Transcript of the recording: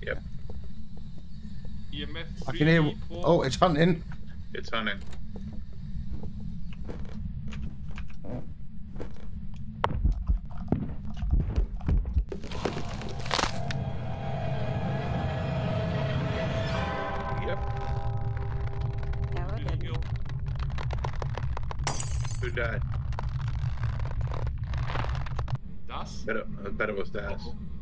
Yep. EMF 3, I can hear. 4. Oh, it's hunting. It's hunting. Yep. No, it didn't. Who died? Das? I bet it was Das. Uh-oh.